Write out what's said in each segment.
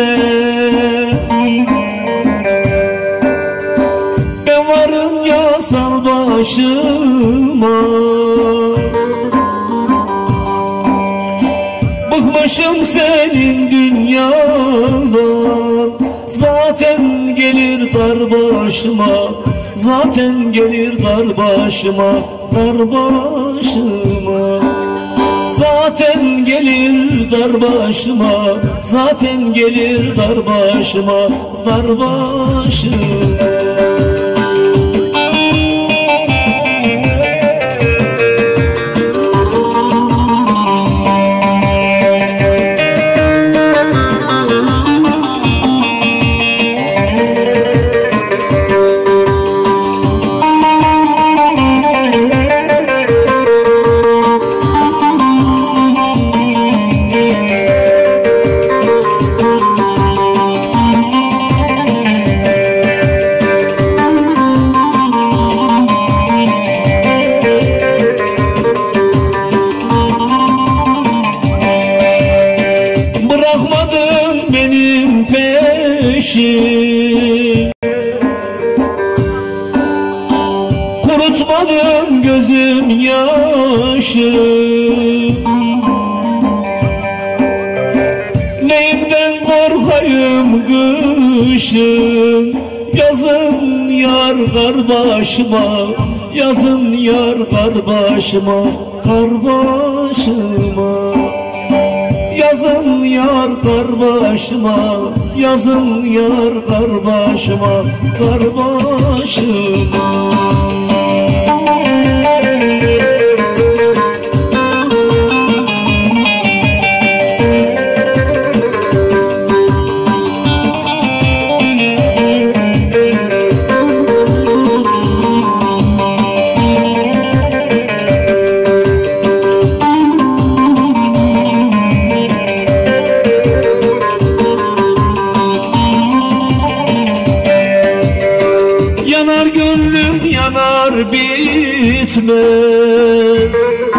ben varım ya sal başıma. Bıkmışım senin dünyadan, zaten gelir dar başıma, zaten gelir dar başıma, dar başıma. Zaten gelir dar başıma, zaten gelir dar başıma, dar başıma. Bırakmadın benim peşim, kurutmadın gözüm yaşı. Neyimden korkayım kışın, yazın yar kar başıma, yazın yar kar başıma, kar başıma. Yazın yar kar başıma, yazın yar kar başıma, kar başıma. Yanar gönlüm yanar bitmez,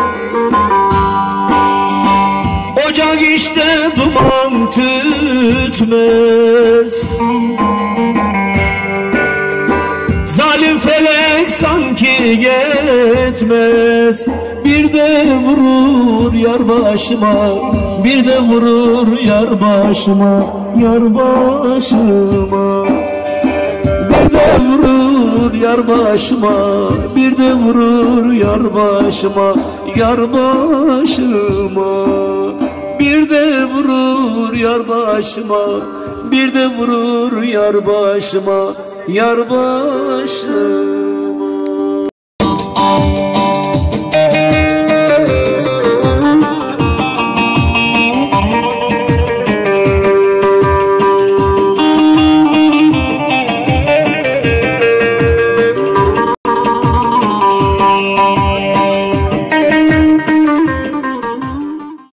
ocak işte duman tütmez. Zalim felek sanki yetmez, bir de vurur yar başıma, bir de vurur yar başıma, yar başıma. Bir de vurur yar başıma, bir de vurur yar başıma, yar başıma. Bir de vurur yar başıma, bir de vurur yar başıma, yar başıma.